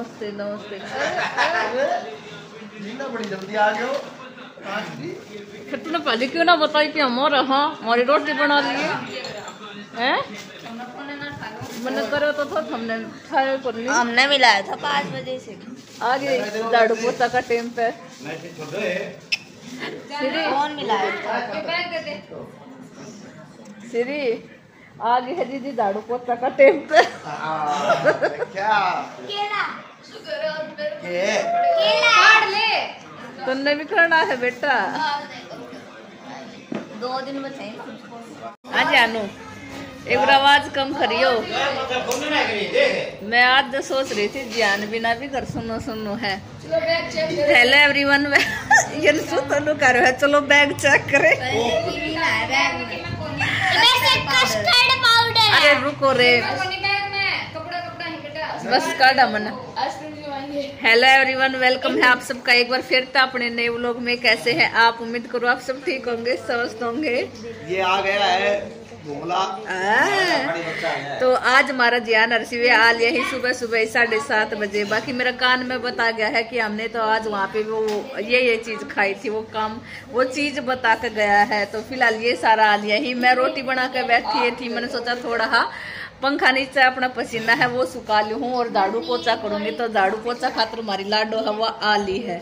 नमस्ते नमस्ते। बड़ी जल्दी आ गए हो फिर तूने पहले क्यों ना बताई कि हमारा हमारी रोटी बना लिए हैं? मैंने करे तो था हमने खाया कर ली। हमने मिलाया था 5 बजे से आगे झाड़ू पोछा का टाइम पे कौन मिलाया था? श्री आगे है दीदी झाड़ू पोछा का टाइम पे क्या तुमने भी करना है बेटा। 2 दिन बचे। हाँ जानू एक बार आवाज कम करियो। मैं आज जो सोच रही थी ज्ञान बिना भी कर सुनो सुनो है। हेलो एवरीवन ये सुनो कर रहे चलो बैग चेक करें। अरे रुको रे बस काढ़ा मन। हेलो एवरीवन वेलकम है आप सबका एक बार फिर था अपने नए व्लॉग में। कैसे हैं आप? उम्मीद करो आप सब ठीक होंगे स्वस्थ होंगे। ये आ गया है तो आज हमारा जियान अर्शिवे आ लिया ही सुबह सुबह 7:30 बजे। बाकी मेरा कान में बता गया है कि हमने तो आज वहाँ पे वो ये चीज खाई थी, वो चीज बता के गया है। तो फिलहाल ये सारा आ लिया ही। मैं रोटी बना के बैठी थी, मैंने सोचा थोड़ा पंखा नीचे अपना पसीना है वो सुखा लूं हूँ और झाड़ू पोछा करूंगी। तो झाड़ू पोछा खातर हमारी लाडो हवा आ ली है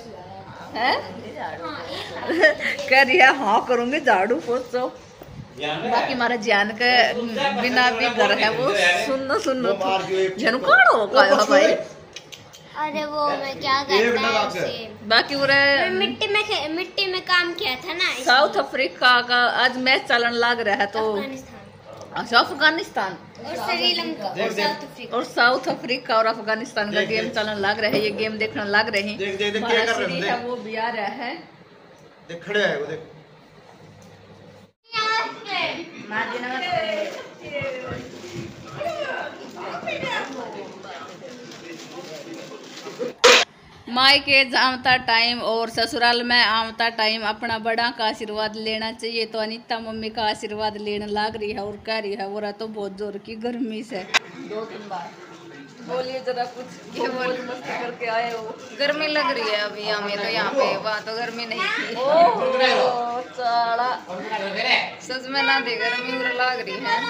कह रही है हाँ करूंगी झाड़ू पोछो। बाकी हमारा ज्ञान के बिना भी घर है वो सुनो झनकाड़ो भाई। अरे वो मैं क्या करता है बाकी पूरे मिट्टी में काम किया था ना। साउथ अफ्रीका का आज मैच चलन लग रहा है तो अफगानिस्तान और साउथ अफ्रीका और अफगानिस्तान का गेम चलन लग रहा है। ये गेम देखने लग रहे हैं। वो भी आ रहा है मायके आमता टाइम और ससुराल में आमता टाइम अपना बड़ा का आशीर्वाद लेना चाहिए। तो अनीता मम्मी का आशीर्वाद लेने लग रही है और कह रही है वो तो बहुत जोर की गर्मी से 2-3 बार बोलिए जरा कुछ मस्ती करके आए हो। गर्मी लग रही है अभी हमें तो यहाँ पे, वहाँ तो गर्मी नहीं थी। सच में ना थी गर्मी लग रही है।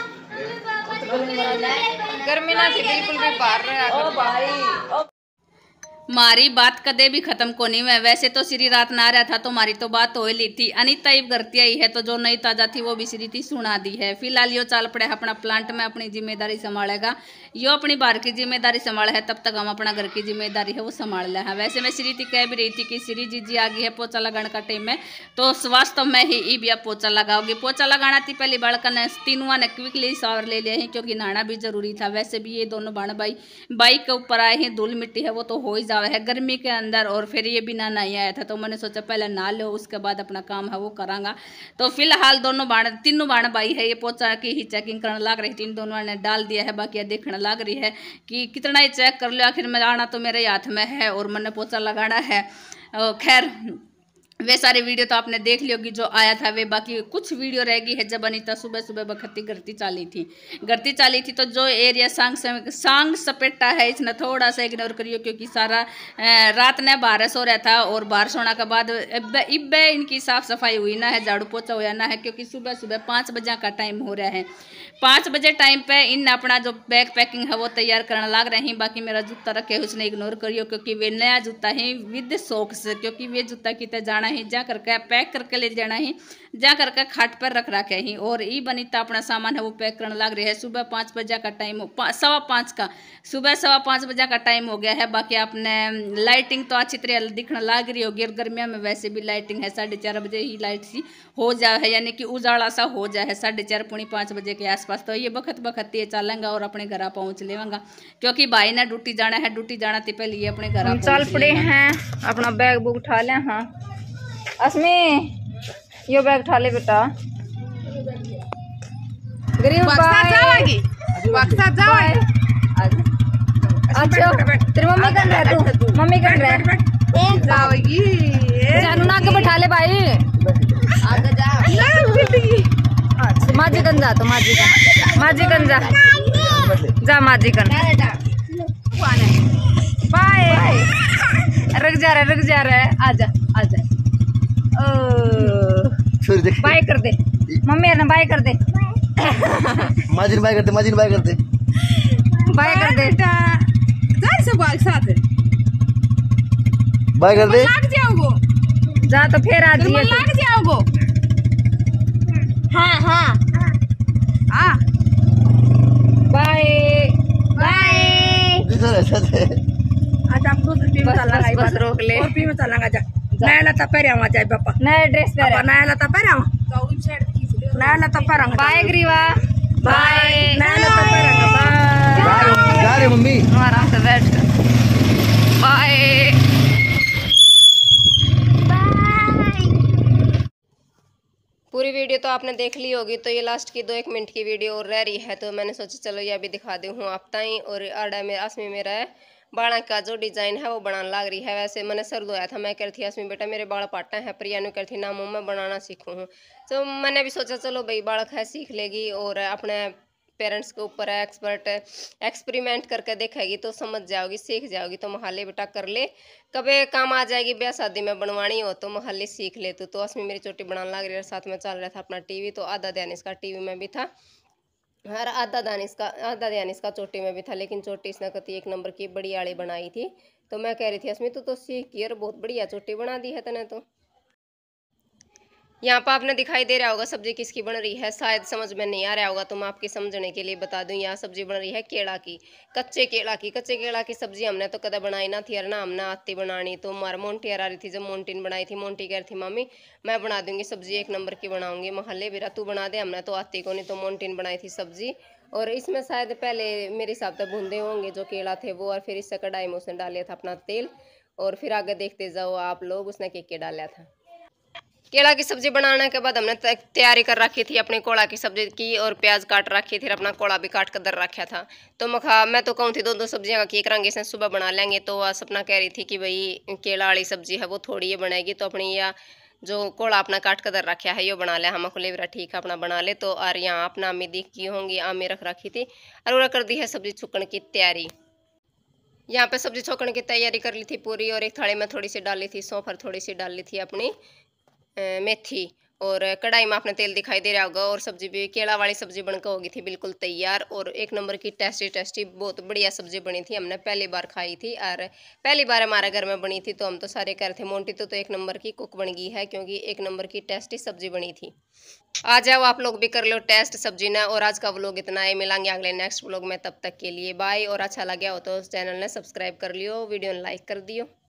गर्मी ना थी बिल्कुल भी पार रहा भाई। मारी बात कदे भी खत्म को नहीं है। वैसे तो श्री रात ना रहा था तो हमारी तो बात हो ली थी। अनीता इब घरती आई है तो जो नई ताजा थी वो भी श्री थी सुना दी है। फिलहाल यो चाल पड़े अपना प्लांट में अपनी जिम्मेदारी संभालेगा। यो अपनी बाहर की जिम्मेदारी संभाले है, तब तक हम अपना घर की जिम्मेदारी है वो संभाल ले हैं। वैसे मैं श्री थी कह भी रही थी कि श्री जी आ गई है पोछा लगाने का टाइम है तो वास्तव में ही इब या पोछा लगाओगी। पोछा लगाना थी पहली बालका ने तीनों ने क्विकली शावर ले लिया है क्योंकि नहाना भी जरूरी था। वैसे भी ये दोनों बाण भाई बाइक के ऊपर आए हैं, धूल मिट्टी है वो तो हो ही जावे है गर्मी के अंदर। और फिर ये भी ना नहीं आया था तो मैंने सोचा पहले नहा लो उसके बाद अपना काम है वो करांगा। तो फिलहाल तीनों बाण भाई है ये पोछा की ही चेकिंग करने लग रही थी। इन दोनों ने डाल दिया है, बाकी देखने लग रही है कि कितना ही चेक कर लो। आखिर में आना तो मेरे हाथ में है और मैंने पोछा लगाना है। खैर वे सारी वीडियो तो आपने देख ली होगी जो आया था वे। बाकी कुछ वीडियो रह गई है जब अनीता सुबह सुबह बखती घरती चाली थी तो जो एरिया सांग सपेटा है इसने थोड़ा सा इग्नोर करियो क्योंकि सारा रात ने बाहर सो रहा था और बाहर सोने के बाद इब्बे इनकी साफ सफाई हुई ना है, झाड़ू पोछा हुआ ना है क्योंकि सुबह सुबह 5 बजे का टाइम हो रहा है। 5 बजे टाइम पे इन अपना जो बैग पैकिंग है वो तैयार करने लग रहे हैं। बाकी मेरा जूता रखे उसने इग्नोर करियो क्योंकि वे नया जूता है विद सॉक्स, क्योंकि वे जूता कितने जाना है जा करके पैक करके ले जाना है, जा करके खाट पर रख रखे ही। और ई बनीता अपना सामान है वो पैक करने लग रही है। सुबह 5 बजे का टाइम 5:15 का सुबह 5:15 बजे का टाइम हो गया है। बाकी आपने लाइटिंग तो अच्छी तरह दिखने लग रही होगी और गर्मियों में वैसे भी लाइटिंग है 4:30 बजे ही लाइट सी हो जाए है, यानी कि उजाला सा हो जाए है 4:30-5 बजे के आसपास। तो ये बखत ये चलेंगा और अपने घर पहुँच लेगा क्योंकि भाई ने ड्यूटी जाना है। ड्यूटी जाना थी पहले ये अपने घर चल पड़े हैं, अपना बैग बुक उठा लें। हाँ अस्मी यो बैग उठा ले बेटा। गरीब अच्छा तेरी मम्मी कर रहा है, तू मम्मी कर रहा है जानू ना के बैठा ले भाई। आगे जा माजीगंज जा, तो माजीगंज जा माजीगंज बाय। रुक जा रहा है। आजा आजा। बाय कर दे मम्मी ना, बाय कर दे। माजिन बाय करते, माजिन बाय करते, बाय कर दे। सब साथ बाय कर दे। लाग जाओगो जा तो फिर आ जाइए। लाग जाओगो। हाँ हाँ हाँ बाय बाय। आज हम दूसरी टीम चलांगा। बस रोक ले। और टीम चलांगा जा। नया लता पहरे आवा जाए बापा। नया ड्रेस पहन। नया लता पहरे आवा। नया लता पहरांगा। बाय ग्रीवा। बाय। नया लता पहरांगा। बाय। जा रहे मम्मी। आराम से बैठ कर। बाय। पूरी वीडियो तो आपने देख ली होगी, तो ये लास्ट की 2-1 मिनट की वीडियो और रह रही है, तो मैंने सोचा चलो ये भी दिखा दूँ हूँ आप ताई। और आड़ा में आसमी मेरा है बाड़ा का जो डिजाइन है वो बनाने लग रही है। वैसे मैंने सर धोया था, मैं कह रही थी आसमी बेटा मेरे बाल पाटा है, प्रिया ने कह रही थी ना मैं बनाना सीखूँ हूँ। तो मैंने भी सोचा चलो भाई बालक है सीख लेगी और अपने पेरेंट्स के ऊपर है एक्सपर्ट एक्सपेरिमेंट करके देखेगी तो समझ जाओगी, सीख जाओगी। तो मोहाली बेटा कर ले, कभी काम आ जाएगी, ब्याह शादी में बनवानी हो तो मोहाली सीख ले तू। तो असमी मेरी चोटी बनाने लग रही है, साथ में चल रहा था अपना टीवी। तो आधा ध्यान इसका टीवी में भी था और आधा ध्यान इसका चोटी में भी था। लेकिन चोटी इसने कती 1 नंबर की बड़ी आड़ी बनाई थी। तो मैं कह रही थी असमी तू तो सीख यार, बहुत बढ़िया चोटी बना दी है तने। तो यहाँ पर आपने दिखाई दे रहा होगा सब्जी किसकी बन रही है, शायद समझ में नहीं आ रहा होगा तो मैं आपके समझने के लिए बता दूं। यहाँ सब्जी बन रही है केला की, कच्चे केला की सब्जी हमने तो कदा बनाई ना थी यार, ना हमने आती बनानी। तो मार मोंटी आ रही थी, जब मोंटी ने बनाई थी, मोंटी कह रही थी मामी मैं बना दूंगी सब्जी, 1 नंबर की बनाऊंगी। महल्ले बेरा तू बना दे, हमने तो आती को नहीं। तो मोंटी ने बनाई थी सब्जी और इसमें शायद पहले मेरे हिसाब से भूनते होंगे जो केला थे वो, और फिर इससे कढ़ाई में उसने डाल लिया था अपना तेल। और फिर आगे देखते जाओ आप लोग उसने के डाला था। केला की सब्जी बनाने के बाद हमने तैयारी कर रखी थी अपनी कोड़ा की सब्जी की, और प्याज काट रखी थी, अपना कोड़ा भी काट कर दर रखा था। तो मैं तो कहूँ थी 2-2 सब्जियां की करांगे से सुबह बना लेंगे। तो वह सपना कह रही थी कि भाई केला वाली सब्जी है वो थोड़ी ये बनेगी, तो अपनी या जो कोड़ा अपना काट कर दर रखा है ये बना लिया। हम खुले मेरा ठीक है अपना बना ले। तो और यहाँ अपना आमी दिखी होंगी, आमी रख रखी थी और कर दी है सब्जी छुकन की तैयारी। यहाँ पे सब्जी छोकने की तैयारी कर ली थी पूरी, और एक थाली में थोड़ी सी डाली थी सौंफ और थोड़ी सी डाल ली थी अपनी मेथी, और कढ़ाई में आपने तेल दिखाई दे रहा होगा। और सब्जी भी केला वाली सब्जी बनकर होगी थी बिल्कुल तैयार, और 1 नंबर की टेस्टी बहुत बढ़िया सब्जी बनी थी। हमने पहली बार खाई थी और पहली बार हमारे घर में बनी थी। तो हम तो सारे कह रहे थे मोंटी तो 1 नंबर की कुक बन गई है, क्योंकि 1 नंबर की टेस्टी सब्जी बनी थी। आ जाओ आप लोग भी कर लो टेस्ट सब्जी ना। और आज का व्लॉग इतना है, मिलेंगे अगले नेक्स्ट व्लॉग में, तब तक के लिए बाय। और अच्छा लगा हो तो चैनल ने सब्सक्राइब कर लियो, वीडियो ने लाइक कर दियो।